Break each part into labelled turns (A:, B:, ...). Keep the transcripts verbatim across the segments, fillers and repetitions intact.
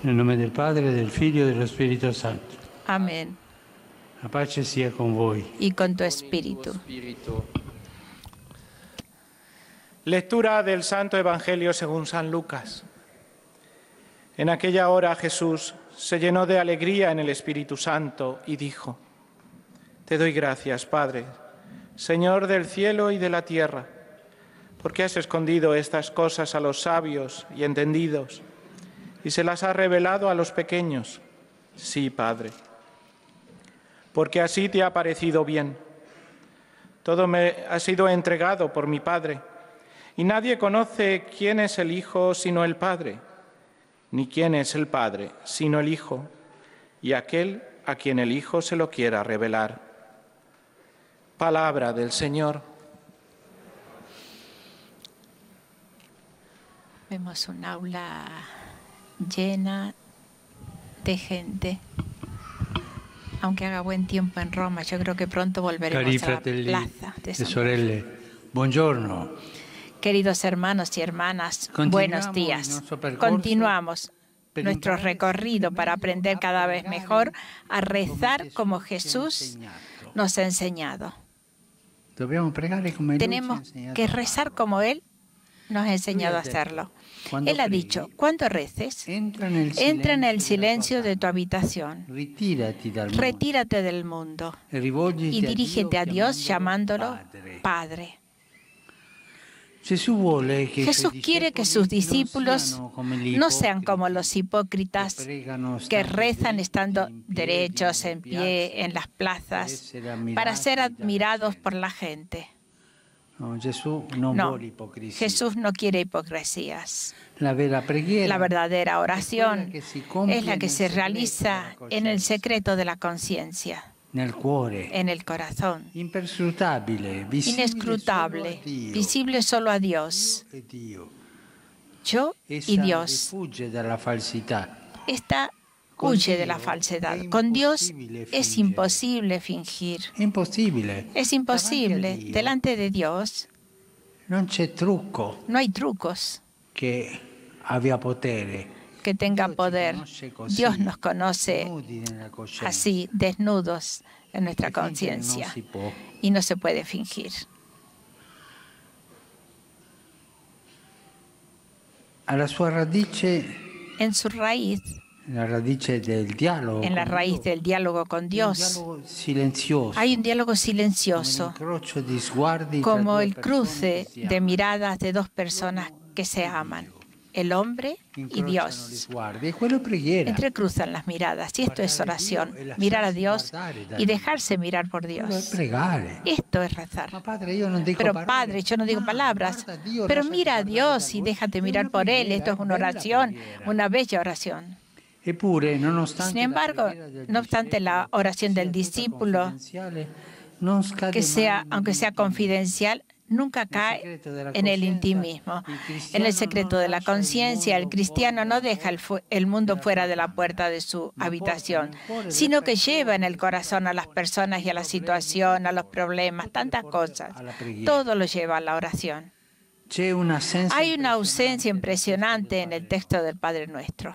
A: Nel nome del Padre, del Figlio e dello Spirito Santo.
B: Amén.
A: La pace sia con voi.
B: Y con tu espíritu.
C: Lectura del Santo Evangelio según San Lucas. En aquella hora Jesús se llenó de alegría en el Espíritu Santo y dijo: Te doy gracias, Padre, Señor del cielo y de la tierra, porque has escondido estas cosas a los sabios y entendidos y se las has revelado a los pequeños. Sí, Padre, porque así te ha parecido bien. Todo me ha sido entregado por mi Padre, y nadie conoce quién es el Hijo sino el Padre, ni quién es el Padre sino el Hijo, y aquel a quien el Hijo se lo quiera revelar. Palabra del Señor.
B: Vemos un aula llena de gente. Aunque haga buen tiempo en Roma, yo creo que pronto volveremos
A: Cari
B: a la
A: fratelli
B: plaza de
A: e
B: San
A: sorelle, buongiorno.
B: Queridos hermanos y hermanas,
A: Continuamos
B: buenos días.
A: nuestro percorso
B: Continuamos
A: per
B: nuestro
A: imparare
B: recorrido
A: sempre
B: para
A: meglio
B: aprender
A: a
B: cada vez
A: pregare
B: mejor a
A: come
B: rezar
A: Gesù
B: como
A: ci ha
B: Jesús
A: insegnato.
B: nos ha enseñado.
A: Dobbiamo pregare come Lui ci ha
B: Tenemos
A: insegnato
B: que
A: a
B: rezar
A: farlo.
B: como Él nos ha enseñado a
A: Lui ha detto,
B: hacerlo.
A: quando
B: Él ha
A: preghi,
B: dicho, cuando reces,
A: entra nel
B: entra en el
A: silenzio
B: silencio de tu
A: della tua
B: habitación,
A: camera, ritírati dal mondo
B: retírate del mundo
A: e rivolgiti
B: y dirígete a Dios llamándolo
A: Padre.
B: Padre.
A: Jesús vuole che i
B: Jesús
A: suoi
B: quiere que sus
A: discepoli
B: discípulos
A: non siano come gli
B: no sean como
A: ipocriti,
B: los hipócritas
A: che pregano
B: que
A: stando
B: rezan
A: dritti,
B: estando
A: in piedi,
B: derechos
A: nelle
B: en pie
A: piazze,
B: en las
A: per
B: plazas
A: essere ammirati
B: para ser
A: dalla
B: admirados
A: gente.
B: por la gente.
A: No, Gesù non
B: No,
A: vuole ipocrisia.
B: Jesús no quiere hipocresías.
A: La vera preghiera
B: La verdadera oración
A: è quella che si compie
B: es la que
A: nel
B: se
A: segreto
B: realiza
A: della
B: en el
A: coscienza,
B: secreto de la conciencia,
A: nel cuore,
B: en el corazón,
A: imperscrutabile, visibile
B: inescrutable,
A: solo a Dio.
B: visible solo a Dios.
A: Dio e Dio.
B: Yo
A: Essa
B: y Dios.
A: rifugge dalla falsità.
B: Esta
A: Con
B: huye de
A: Dio
B: la falsedad.
A: è
B: Con Dios
A: impossibile
B: es
A: fingere.
B: imposible fingir.
A: È impossibile.
B: Es imposible.
A: Davanti a Dio
B: Delante de Dios
A: non c'è trucco
B: no hay trucos
A: che abbia potere.
B: que tenga
A: Dio ci
B: poder.
A: conosce così,
B: Dios nos conoce
A: nudi nella coscienza.
B: así, desnudos en nuestra
A: E fingere
B: conciencia.
A: non si può.
B: Y no se puede fingir.
A: Alla sua radice,
B: En su raíz,
A: la radice del dialogo,
B: en la
A: con
B: raíz
A: Dio,
B: del diálogo con
A: un
B: Dios,
A: dialogo silenzioso,
B: hay un diálogo
A: come
B: silencioso,
A: l'incrocio di sguardi tra
B: como
A: due
B: el
A: persone
B: cruce
A: che si
B: de
A: amano.
B: miradas de dos personas que se aman, el hombre y
A: Incrociano gli
B: Dios.
A: sguardi, e quello è preghiera.
B: Entrecruzan las miradas, y esto es oración, mirar a Dios y dejarse mirar por
A: Quello è
B: Dios.
A: pregare.
B: Esto es rezar.
A: Ma padre, io non dico
B: Pero
A: parole.
B: Padre, yo no digo
A: Ma
B: palabras,
A: guarda Dio,
B: pero
A: lasciati
B: mira a
A: guardare
B: Dios
A: da
B: y
A: Lui.
B: déjate
A: È
B: mirar
A: una
B: por Él.
A: preghiera,
B: Esto es
A: è
B: una
A: bella
B: oración,
A: preghiera.
B: una bella oración.
A: Eppure, nonostante
B: Sin embargo,
A: la preghiera del
B: no obstante la
A: discepolo
B: oración del
A: sia tutta
B: discípulo,
A: confidenziale, non scade
B: que sea,
A: mai
B: aunque sea
A: nell'intimità.
B: confidencial, nunca cae en el intimismo. En el secreto de la conciencia, el cristiano no deja el, fu- el mundo fuera de la puerta de su habitación, sino que lleva en el corazón a las personas y a la situación, a los problemas, tantas cosas. Todo lo lleva a la oración.
A: C'è un'assenza
B: Hay una ausencia
A: impressionante
B: impresionante en el texto del Padre Nuestro.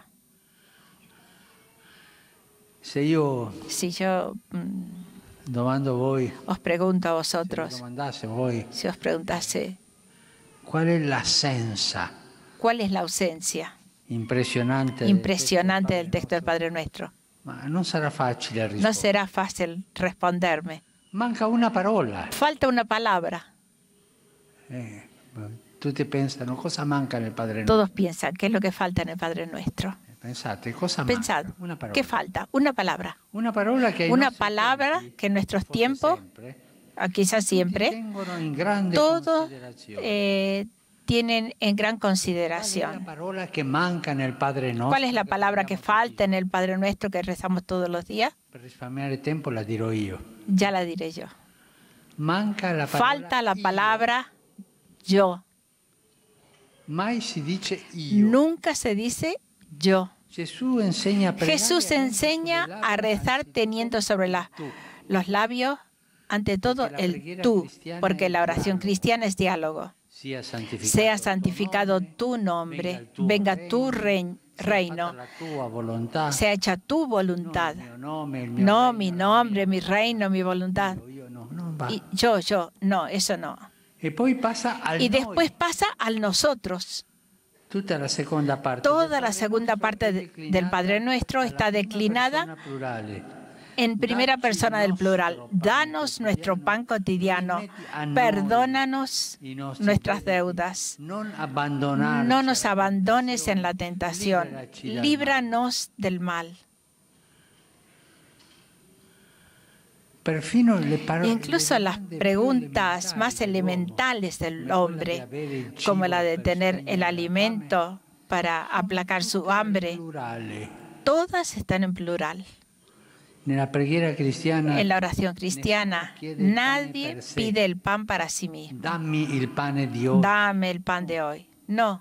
A: Se io
B: Si yo mm,
A: domando a voi,
B: os pregunto a
A: se vi
B: vosotros,
A: domandasse a voi,
B: si os preguntase,
A: qual è l'assenza
B: ¿cuál es la ausencia
A: impressionante del
B: impresionante del
A: testo
B: texto del Padre Nuestro?
A: Ma non sarà facile
B: No
A: rispondere.
B: será fácil responderme.
A: Manca una parola.
B: Falta una palabra.
A: Eh, tutti pensano cosa manca nel Padre Nostro.
B: Todos piensan, ¿qué es lo que falta en el Padre Nuestro?
A: Pensate, cosa
B: Pensad,
A: manca? Una parola.
B: ¿qué falta? Una palabra.
A: Una parola che ai
B: Una
A: nostri
B: palabra
A: tempi,
B: que en nuestros
A: forse
B: tiempos,
A: sempre,
B: ah, quizás
A: tutti
B: siempre,
A: tengono in grande
B: todos
A: considerazione.
B: eh, tienen en gran
A: Qual è la
B: consideración.
A: parola che manca nel Padre Nostro?
B: ¿Cuál es la
A: che
B: palabra que
A: preghiamo
B: falta en el Padre Nuestro que rezamos todos los días?
A: tutti? Per risparmiare tempo la dirò io.
B: Ya la diré yo.
A: Manca la parola
B: Falta la
A: io.
B: palabra yo.
A: Mai si dice io.
B: Nunca se dice yo.
A: Gesù insegna a pregare
B: Jesús
A: avendo
B: enseña
A: sulle
B: a
A: labbra
B: rezar
A: anzitutto
B: teniendo sobre la-
A: tu.
B: los labios, ante todo,
A: Porque la
B: el
A: preghiera
B: tú,
A: cristiana
B: porque
A: es
B: la oración
A: diálogo.
B: cristiana es diálogo.
A: Sia santificato,
B: Sea santificado tu nombre, venga tu rein- reino. Sea hecha tu voluntad. No mi nombre, mi reino, mi voluntad. Y yo, yo, no, eso no. Y después pasa al nosotros. Toda la segunda parte de, del Padre Nuestro está declinada en primera persona del plural. Danos nuestro pan cotidiano. Perdónanos nuestras deudas. No nos abandones en la tentación. Líbranos del mal. Incluso las preguntas más elementales del hombre, como la de tener el alimento para aplacar su hambre, todas están en plural. En la oración cristiana, nadie pide el pan para sí mismo. Dame el pan de hoy. No.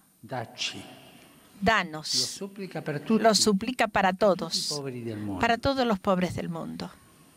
B: Danos. Lo suplica para todos, para todos los pobres del mundo.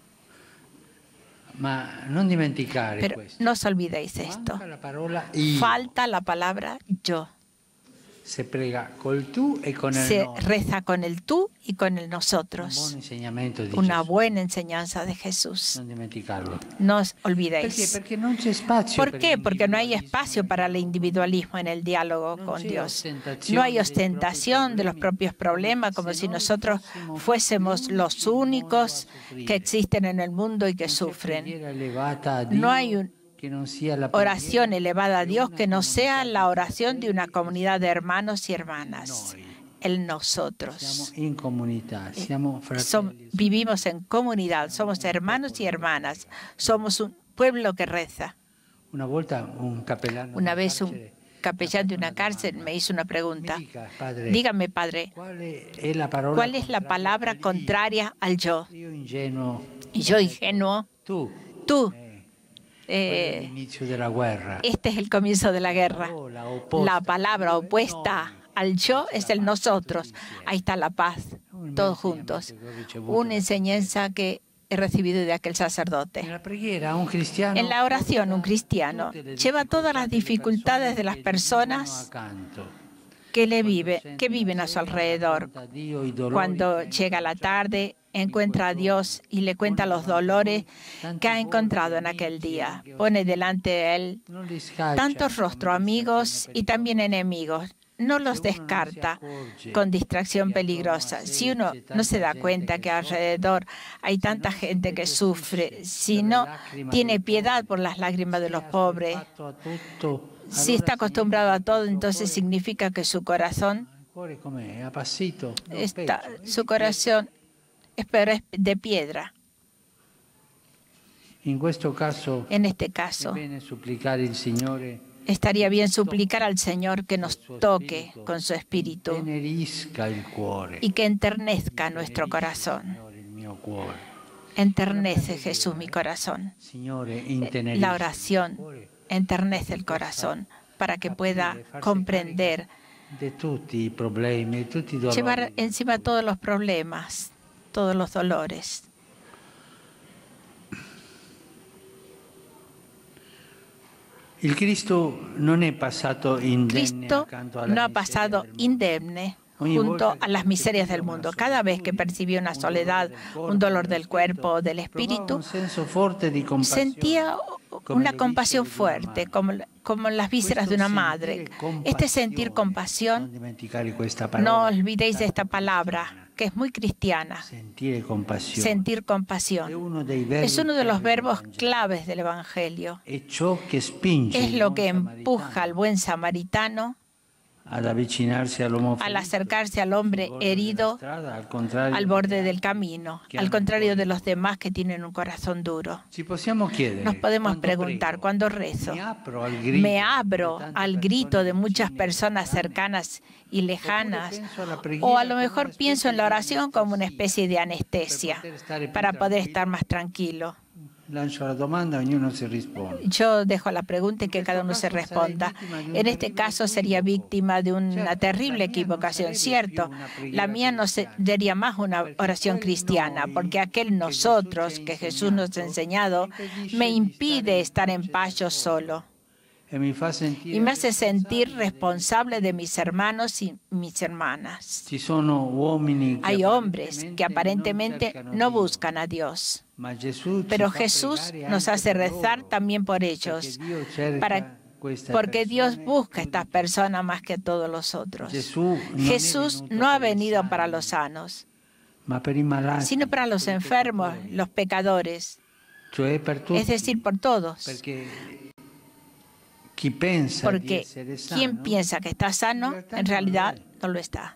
B: Pero no os olvidéis esto. Falta la palabra yo.
A: Se prega col tú y con el
B: Se
A: no.
B: reza con el tú y con el nosotros. Una buena enseñanza de Jesús. No os olvidéis.
A: Perché? Perché non c'è spazio
B: ¿Por
A: per
B: qué? Porque no hay
A: l'individualismo.
B: espacio para el individualismo en el diálogo
A: No
B: con
A: c'è
B: Dios.
A: ostentazione
B: No hay
A: dei
B: ostentación
A: propri
B: de los
A: problemi.
B: propios problemas, como
A: Se
B: si
A: noi
B: nosotros
A: fossimo
B: fuésemos
A: gli
B: los
A: unici nel mondo
B: únicos
A: a soffrire.
B: que existen en el mundo y que
A: Non c'è
B: sufren.
A: preghiera elevata a
B: No
A: Dio
B: hay un-
A: che non sia la
B: oración
A: preghiera
B: elevada a
A: di
B: Dios
A: una
B: que no sea
A: comunità
B: la
A: di
B: oración de una
A: fratelli
B: comunidad de hermanos y hermanas.
A: Noi.
B: El
A: Siamo
B: nosotros.
A: in comunità, siamo
B: Som-
A: fratelli.
B: vivimos en comunidad, somos hermanos y hermanas. Somos un pueblo que reza.
A: Una volta un capellano
B: Una
A: del
B: vez un
A: carcere
B: capellán de
A: mi ha
B: una
A: fatto
B: cárcel
A: domanda.
B: me hizo una
A: Mi
B: pregunta.
A: dica, padre,
B: Dígame, Padre,
A: ¿cuál es la parola
B: ¿cuál es la
A: contraria
B: palabra
A: al io?
B: contraria al yo?
A: Io ingenuo,
B: Y yo, ingenuo,
A: tú,
B: tú.
A: eh,
B: eh,
A: l'inizio della guerra.
B: este es el comienzo de la guerra.
A: parola opposta
B: La palabra opuesta al yo es el nosotros. Ahí está la paz, todos juntos. Una enseñanza que he recibido de aquel sacerdote.
A: Nella preghiera un cristiano
B: En la oración, un cristiano
A: tutte le
B: lleva todas las dificultades de las
A: che gli
B: personas
A: vivono accanto.
B: que le vive, que viven a su alrededor.
A: Racconta a Dio i dolori
B: Cuando
A: che
B: llega la tarde, encuentra a Dios y le cuenta los dolores que ha encontrado en aquel día. Pone delante de él
A: non li scaccia
B: tantos rostros
A: come
B: amigos y también enemigos. No los descarta con distracción peligrosa. Si uno no se da cuenta que alrededor hay tanta gente que sufre, si no tiene piedad por las lágrimas de los pobres,
A: fatto a tutto,
B: si está acostumbrado a todo, entonces significa que su corazón
A: il cuore com'è? È appassito? No,
B: está,
A: peggio.
B: su corazón es pero es de piedra.
A: In questo caso
B: En este
A: è
B: caso,
A: bene supplicare il Signore
B: estaría bien suplicar al Señor que nos toque con su espíritu
A: tenerisca il cuore.
B: y que enternezca nuestro corazón.
A: Signore, il mio cuore.
B: Enternece, Jesús, mi corazón.
A: Signore,
B: La
A: intenerisca il
B: oración
A: cuore
B: enternece el corazón para que pueda comprender,
A: di tutti i problemi, di tutti i dolori.
B: llevar encima todos los problemas, todos los dolores.
A: Il Cristo non è passato indenne
B: Cristo
A: accanto alla
B: no ha
A: miseria
B: pasado
A: del mondo.
B: indemne junto a las miserias del mundo. Cada vez que percibió una soledad, un dolor del cuerpo o del espíritu,
A: un senso forte di compassione,
B: sentía
A: come
B: una
A: le
B: compasión
A: viscere di una
B: fuerte,
A: madre.
B: como, como las vísceras de una madre. Este sentir
A: Non
B: compasión,
A: dimenticare questa
B: no
A: parola.
B: olvidéis de esta palabra, que es muy cristiana.
A: Sentire compassione.
B: Sentir
A: È
B: compasión.
A: uno dei verbi
B: Es uno de los
A: chiave del
B: verbos
A: Vangelo.
B: claves del Evangelio.
A: È ciò che spinge
B: Es
A: il
B: lo
A: buon
B: que empuja
A: samaritano
B: al buen samaritano
A: ad avvicinarsi all'uomo
B: al
A: ferito,
B: acercarse al hombre
A: al borde della
B: herido
A: strada, al contrario
B: al borde del camino,
A: que
B: al
A: han
B: contrario de
A: cuore
B: los demás que tienen un corazón duro.
A: Ci possiamo chiedere,
B: Nos podemos
A: quando
B: preguntar,
A: prego,
B: cuando rezo,
A: mi apro al grito
B: me
A: di
B: abro
A: tante
B: al
A: persone
B: grito de muchas
A: vicine,
B: personas
A: lontane,
B: cercanas y lejanas,
A: penso alla preghiera
B: o a lo
A: come
B: mejor
A: una
B: pienso
A: specie
B: en la
A: di
B: oración como una
A: anestesia,
B: especie de anestesia
A: per poter stare più
B: para poder
A: tranquillo.
B: estar más tranquilo.
A: Lancio la domanda, ognuno si risponde.
B: Yo dejo la pregunta y que cada uno se responda. En este caso sería víctima de una terrible equivocación, cierto. La mía no sería más una oración cristiana, porque aquel nosotros que Jesús nos ha enseñado me impide estar en paz yo solo. y me hace sentir responsable de mis hermanos y mis hermanas. Hay hombres que aparentemente no buscan a Dios, pero Jesús nos hace rezar también por ellos, para, porque Dios busca a estas personas más que a todos los otros. Jesús no ha venido para los sanos, sino para los enfermos, los pecadores, es decir, por todos. Porque quien piensa que está sano, en realidad no lo está.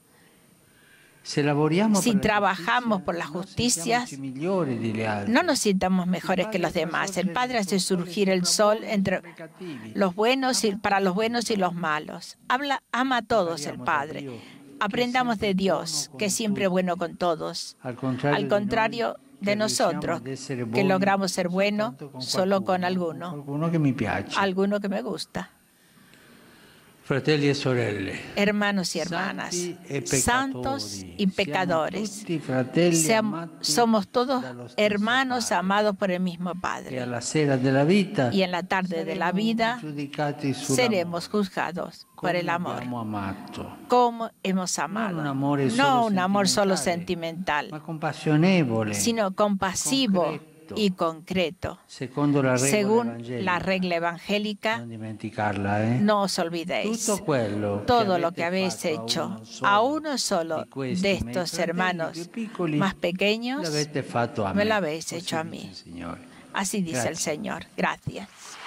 B: Si trabajamos por la justicia, no nos sintamos mejores que los demás. El Padre hace surgir el sol entre los buenos y para los buenos y los malos. Habla, ama a todos el Padre. Aprendamos de Dios, que es siempre bueno con todos. Al contrario de nosotros, que logramos ser buenos solo con alguno, alguno que me gusta.
A: Fratelli e sorelle,
B: hermanos y hermanas, santos y pecadores, Seam, somos todos hermanos amados por el mismo Padre. Y en la tarde de la vida seremos juzgados por el amor. Como hemos amado. No un amor solo sentimental, sino compasivo y concreto, según la regla evangélica. No os olvidéis todo lo que habéis hecho a uno solo de estos hermanos más pequeños, me lo habéis hecho a mí. Así dice el Señor. Gracias.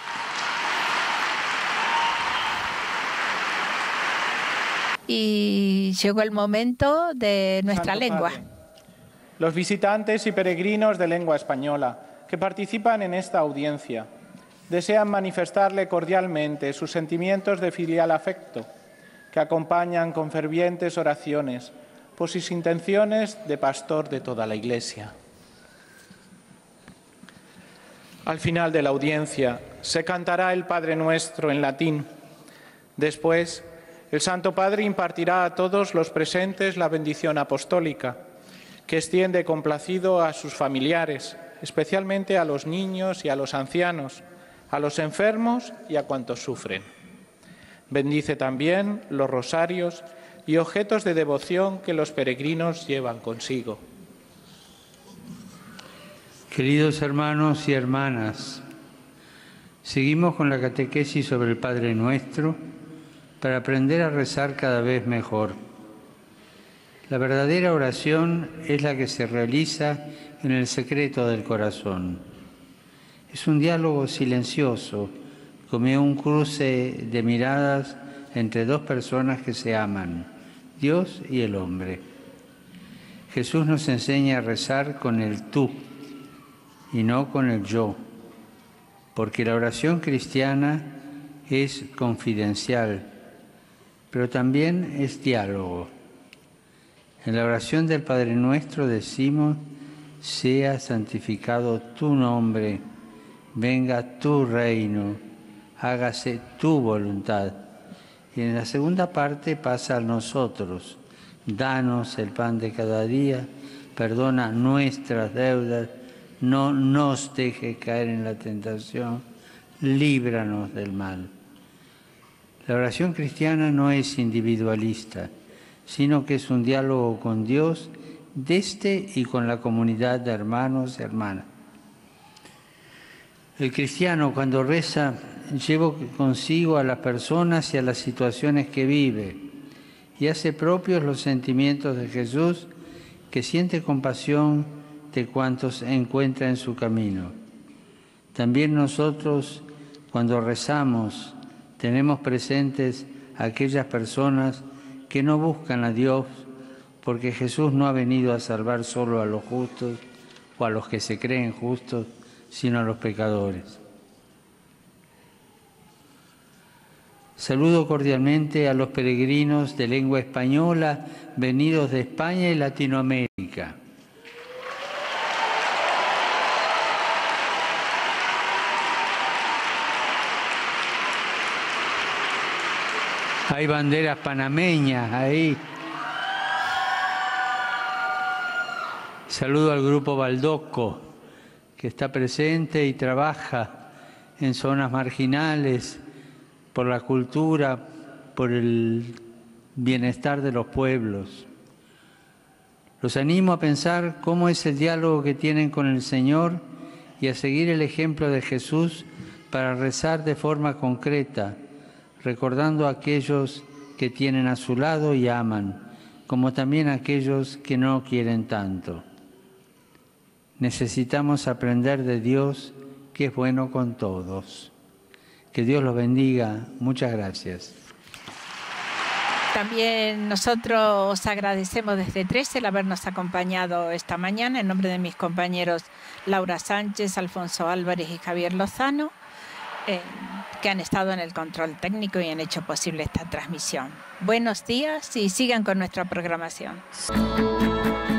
B: Y llegó el momento de nuestra lengua.
C: Los visitantes y peregrinos de lengua española que participan en esta audiencia desean manifestarle cordialmente sus sentimientos de filial afecto, que acompañan con fervientes oraciones por sus intenciones de pastor de toda la Iglesia. Al final de la audiencia se cantará el Padre Nuestro en latín. Después, el Santo Padre impartirá a todos los presentes la bendición apostólica, que extiende complacido a sus familiares, especialmente a los niños y a los ancianos, a los enfermos y a cuantos sufren. Bendice también los rosarios y objetos de devoción que los peregrinos llevan consigo.
A: Queridos hermanos y hermanas, seguimos con la catequesis sobre el Padre Nuestro para aprender a rezar cada vez mejor. La verdadera oración es la que se realiza en el secreto del corazón. Es un diálogo silencioso, como un cruce de miradas entre dos personas que se aman, Dios y el hombre. Jesús nos enseña a rezar con el tú y no con el yo, porque la oración cristiana es confidencial, pero también es diálogo. En la oración del Padre Nuestro decimos: sea santificado tu nombre, venga tu reino, hágase tu voluntad. Y en la segunda parte pasa a nosotros: danos el pan de cada día, perdona nuestras deudas, no nos deje caer en la tentación, líbranos del mal. La oración cristiana no es individualista, sino que es un diálogo con Dios desde y con la comunidad de hermanos y hermanas. El cristiano, cuando reza, lleva consigo a las personas y a las situaciones que vive y hace propios los sentimientos de Jesús, que siente compasión de cuantos encuentra en su camino. También nosotros, cuando rezamos, tenemos presentes a aquellas personas que no buscan a Dios, porque Jesús no ha venido a salvar solo a los justos o a los que se creen justos, sino a los pecadores. Saludo cordialmente a los peregrinos de lengua española venidos de España y Latinoamérica. Hay banderas panameñas ahí. Saludo al grupo Baldoco, que está presente y trabaja en zonas marginales por la cultura, por el bienestar de los pueblos. Los animo a pensar cómo es el diálogo que tienen con el Señor y a seguir el ejemplo de Jesús para rezar de forma concreta, recordando a aquellos que tienen a su lado y aman, como también a aquellos que no quieren tanto. Necesitamos aprender de Dios, que es bueno con todos. Que Dios los bendiga. Muchas gracias.
B: También nosotros agradecemos desde trece el habernos acompañado esta mañana en nombre de mis compañeros Laura Sánchez, Alfonso Álvarez y Javier Lozano, eh, que han estado en el control técnico y han hecho posible esta transmisión. Buenos días y sigan con nuestra programación.